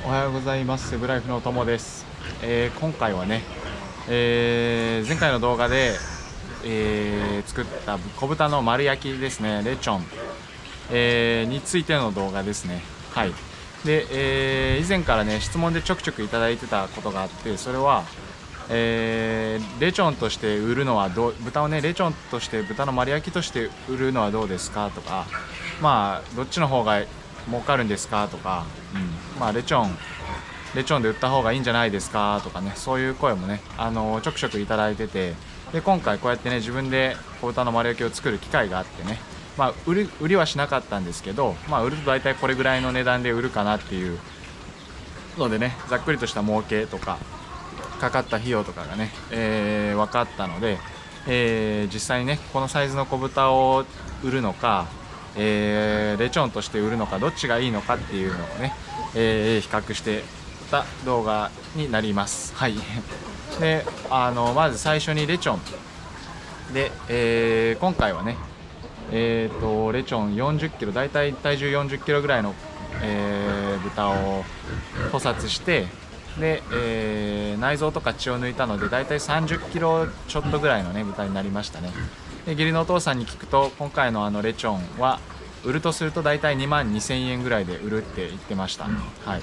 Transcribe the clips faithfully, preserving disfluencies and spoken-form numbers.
おはようございます。セブライフの友です。えー今回はね、えー前回の動画で、えー作った小豚の丸焼きですね、レチョン、えーについての動画ですね。はい。で、えー以前からね、質問でちょくちょくいただいてたことがあって、それは、えーレチョンとして売るのはどう、豚をね、レチョンとして、豚の丸焼きとして売るのはどうですかとか、まあ、どっちの方が儲かるんですかとか、うん、まあ、レチョン、レチョンで売った方がいいんじゃないですかとかね、そういう声もね、あのちょくちょくいただいてて、で今回こうやってね、自分で小豚の丸焼きを作る機会があってね、まあ、売り売りはしなかったんですけど、まあ、売ると大体これぐらいの値段で売るかなっていうのでね、ざっくりとした儲けとかかかった費用とかがね、えー分かったので、えー実際にね、このサイズの小豚を売るのか、えーレチョンとして売るのか、どっちがいいのかっていうのをね、えー比較してた動画になります。はい。で、あのまず最初にレチョンで、えー今回はね、えー、とレチョンよんじゅっキロ、だいたい体重よんじゅっキロぐらいの、えー豚を捕殺して、で、えー内臓とか血を抜いたので、だいたいさんじゅっキロちょっとぐらいのね、豚になりましたね。で、義理のお父さんに聞くと、今回のあのレチョンは売るとするとだいたいにまんにせんえんぐらいで売るって言ってました。はい。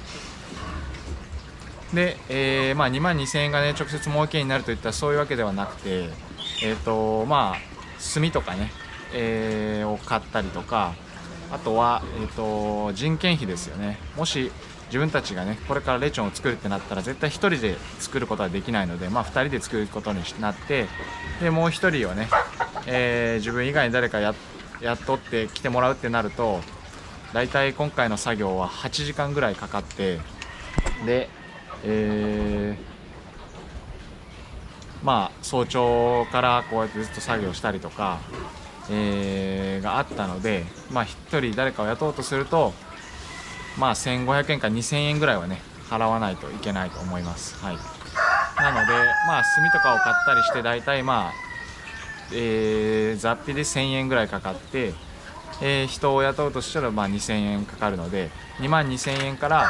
で、えーまあ、にまんにせんえんがね、直接儲けになるといったらそういうわけではなくて、えーとまあ、炭とかね、えーを買ったりとか、あとは、えーと人件費ですよね。もし自分たちがね、これからレチョンを作るってなったら、絶対ひとりで作ることはできないので、まあ、ふたりで作ることになって、でもうひとりをね、えー自分以外に誰かや雇って来てもらうってなると、だいたい今回の作業ははちじかんぐらいかかって、で、えーまあ、早朝からこうやってずっと作業したりとか、えーがあったので、まあ、ひとり誰かを雇おうとすると、まあ、せんごひゃくえんかにせんえんぐらいはね、払わないといけないと思います。はい。なので、まあ、炭とかを買ったりして、だいたいまあ、えー雑費でせんえんぐらいかかって、えー人を雇うとしたらまあにせんえんかかるので、にまんにせんえんから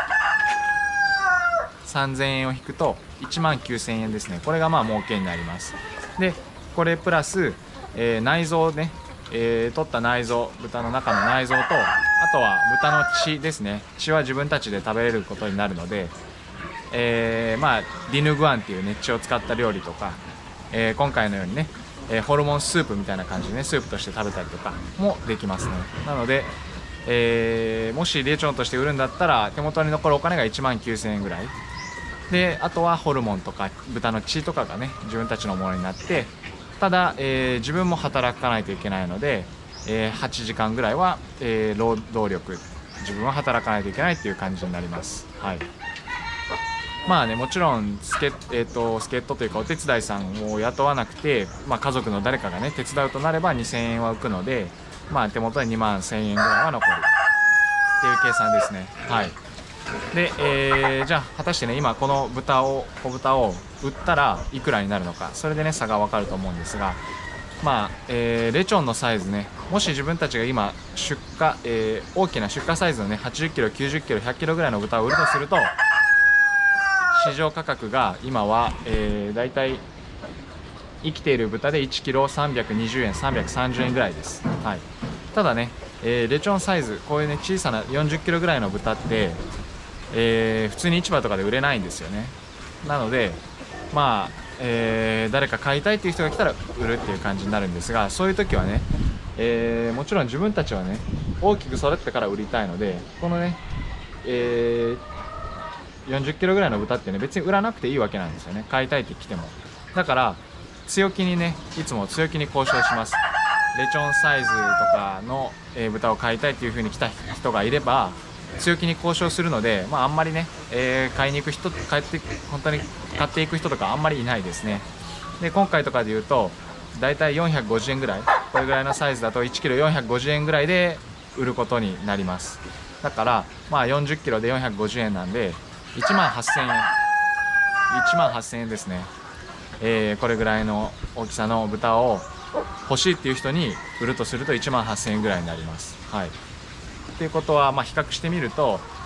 さんぜんえんを引くといちまんきゅうせんえんですね。これがまあ儲けになります。で、これプラス、えー内臓ね、えー取った内臓、豚の中の内臓と、あとは豚の血ですね。血は自分たちで食べれることになるので、えーまあ、ディヌグアンっていうね、血を使った料理とか、えー今回のようにね、えーホルモンスープみたいな感じでね、スープとして食べたりとかもできますね。なので、えーもしレチョンとして売るんだったら、手元に残るお金がいちまんきゅうせんえんぐらいで、あとはホルモンとか豚の血とかがね、自分たちのものになって、ただ、えー自分も働かないといけないので、えーはちじかんぐらいは、えー労働力、自分は働かないといけないっていう感じになります。はい。まあね、もちろん助っ、えー、と助っ人というかお手伝いさんを雇わなくて、まあ、家族の誰かがね、手伝うとなればにせんえんは浮くので、まあ、手元ににまんせんえんぐらいは残るっていう計算ですね。はい。で、えーじゃあ果たしてね、今この豚を小豚を売ったらいくらになるのか、それでね、差が分かると思うんですが、まあ、えーレチョンのサイズね、もし自分たちが今出荷、えー大きな出荷サイズのね、はちじゅっキロ、きゅうじゅっキロ、ひゃっキロぐらいの豚を売るとすると、市場価格が今は、えー、だいたい生きている豚でいちキロさんびゃくにじゅうえん、さんびゃくさんじゅうえんぐらいです。はい。ただね、えーレチョンサイズ、こういうね、小さなよんじゅっキロぐらいの豚って、えー普通に市場とかで売れないんですよね。なので、まあ、えー誰か買いたいっていう人が来たら売るっていう感じになるんですが、そういう時はね、えーもちろん自分たちはね、大きく育ってから売りたいので、このね、えーよんじゅっキロぐらいの豚ってね、別に売らなくていいわけなんですよね。買いたいって来ても。だから強気にね、いつも強気に交渉します。レチョンサイズとかの、えー豚を買いたいっていう風に来た人がいれば強気に交渉するので、まあ、あんまりね、えー買いに行く人、買って本当に買っていく人とかあんまりいないですね。で、今回とかで言うとだいたいよんひゃくごじゅうえんぐらい、これぐらいのサイズだといちキロよんひゃくごじゅうえんぐらいで売ることになります。だからまあよんじゅっキロでよんひゃくごじゅうえんなんでいちまんはっせんえん、いちまんはっせんえんですね。えーこれぐらいの大きさの豚を欲しいっていう人に売るとするといちまんはっせんえんぐらいになります。はい。っていうことは、まあ、比較してみると、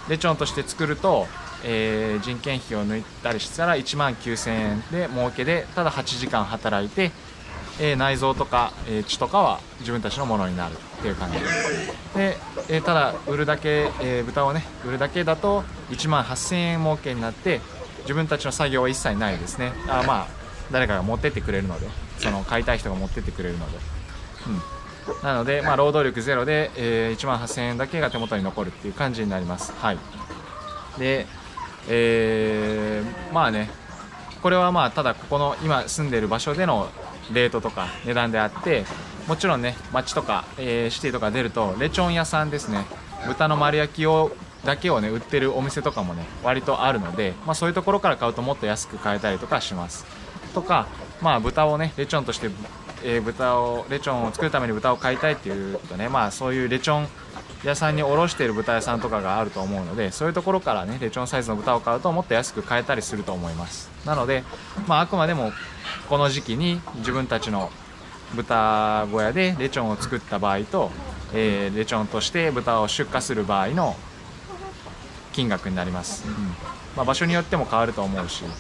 レチョンとして作ると、えー、人件費を抜いたりしたらいちまんきゅうせんえんで儲けで、ただはちじかん働いて、えー、内臓とか、えー、血とかは自分たちのものになるっていう感じで、えー、ただ売るだけ、えー、豚をね売るだけだといちまんはっせんえん儲けになって、自分たちの作業は一切ないですね。あまあ誰かが持ってってくれるので、その買いたい人が持ってってくれるので、うん、なので、まあ、労働力ゼロで、えー、いちまんはっせんえんだけが手元に残るっていう感じになります。はい。で、えー、まあね、これはまあただここの今住んでいる場所でのレートとか値段であって、もちろんね街とか、えー、シティとか出るとレチョン屋さんですね、豚の丸焼きをだけをね売ってるお店とかもね割とあるので、まあ、そういうところから買うともっと安く買えたりとかしますとか、まあ豚をねレチョンとして、えー、豚をレチョンを作るために豚を買いたいっていうとね、まあそういうレチョン屋さんに卸している豚屋さんとかがあると思うので、そういうところからねレチョンサイズの豚を買うともっと安く買えたりすると思います。なので、まあ、あくまでもこの時期に自分たちの豚小屋でレチョンを作った場合と、えー、レチョンとして豚を出荷する場合の金額になります、うんまあ、場所によっても変わると思うし、うん、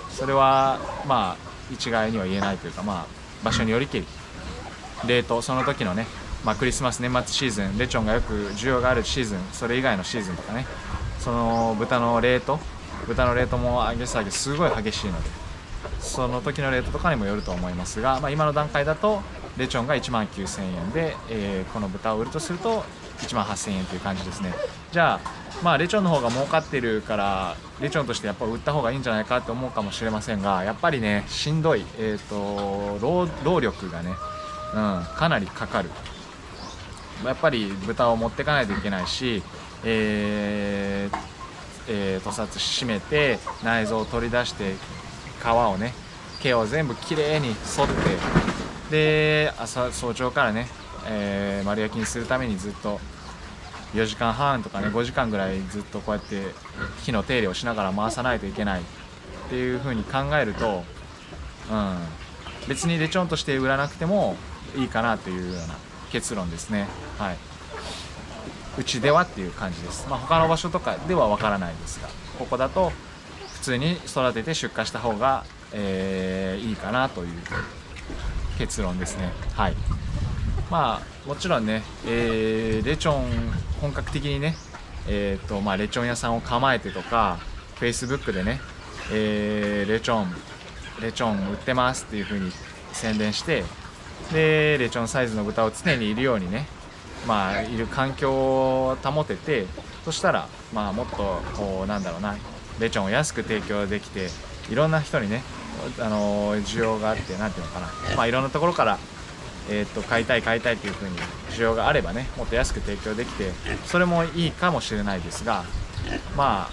それはまあ一概には言えないというか、まあ、場所によりけり、レートその時のね、まあ、クリスマス年末シーズンレチョンがよく需要があるシーズン、それ以外のシーズンとかね、その豚のレート豚のレートも上げ下げすごい激しいので、その時のレートとかにもよると思いますが、まあ、今の段階だとレチョンがいちまんきゅうせんえんで、えー、この豚を売るとするといちまんはっせんえんという感じですね。じゃあ、まあ、レチョンの方が儲かってるからレチョンとしてやっぱ売った方がいいんじゃないかって思うかもしれませんが、やっぱりねしんどい、えーと、労, 労力がね、うん、かなりかかる。やっぱり豚を持っていかないといけないし、えーえー、屠殺締めて内臓を取り出して皮をね毛を全部きれいに剃って、で朝早朝からね、えー、丸焼きにするためにずっとよじかんはんとかねごじかんぐらいずっとこうやって火の手入れをしながら回さないといけないっていう風に考えると、うん、別にレチョンとして売らなくてもいいかなというような結論ですね。はい、うちではっていう感じです。まあ、他の場所とかではわからないですが、ここだと普通に育てて出荷した方が、えー、いいかなという結論ですね。はい。まあもちろんね、えー、レチョン本格的にね、えーとまあ、レチョン屋さんを構えてとか Facebook でね、えー、レチョンレチョン売ってますっていう風に宣伝して、でレチョンサイズの豚を常にいるようにね、まあ、いる環境を保てて、そしたら、まあ、もっとこうなんだろうなレチョンを安く提供できて、いろんな人にね、あの需要があって、なんていうのかな、まあ、いろんなところから、えー、と買いたい買いたいというふうに需要があればね、もっと安く提供できてそれもいいかもしれないですが、まあ、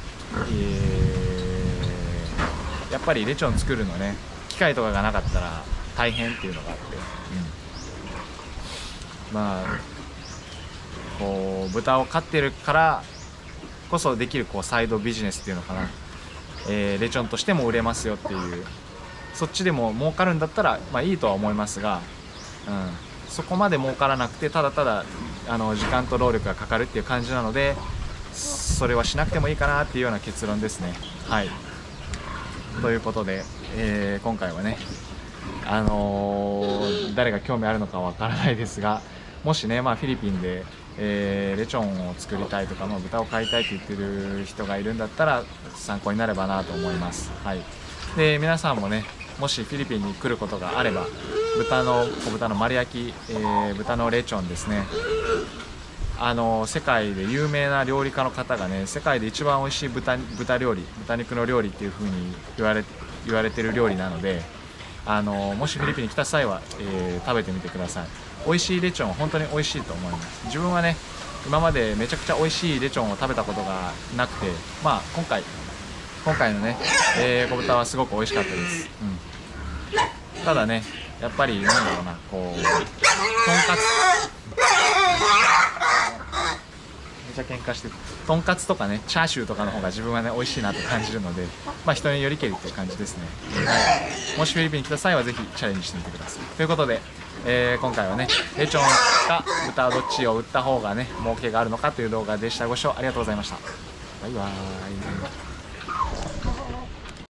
えー、やっぱりレチョン作るのね機械とかがなかったら大変っていうのがあって、うん、まあこう豚を飼ってるからこそできるこうサイドビジネスっていうのかな、えー、レチョンとしても売れますよっていう、そっちでも儲かるんだったら、まあ、いいとは思いますが、うん、そこまで儲からなくてただただあの時間と労力がかかるっていう感じなので、それはしなくてもいいかなっていうような結論ですね。はい、ということで、えー、今回はね、あのー、誰が興味あるのかわからないですが、もしね、まあ、フィリピンで、えー、レチョンを作りたいとか、まあ、豚を飼いたいって言ってる人がいるんだったら参考になればなと思います。はい、で皆さんもね、もしフィリピンに来ることがあれば、豚の小豚の丸焼き、えー、豚のレチョンですね、あの世界で有名な料理家の方がね、世界で一番美味しい 豚, 豚料理豚肉の料理っていう風に言われ言われてる料理なので、あのもしフィリピンに来た際は、えー、食べてみてください。美味しいレチョン本当に美味しいと思います。自分はね、今までめちゃくちゃ美味しいレチョンを食べたことがなくて、まあ今回今回のね、えー、小豚はすごく美味しかったです、うん、ただね、やっぱりなんだろうな、こうとんかつめちゃ喧嘩してるとんかつとかね、チャーシューとかの方が自分はね美味しいなと感じるので、まあ人によりけりっていう感じですね。はい、もしフィリピンに来た際はぜひチャレンジしてみてください。ということで、 えー今回はねレチョンか豚どっちを売った方がね儲けがあるのかという動画でした。ご視聴ありがとうございました。バイバーイ。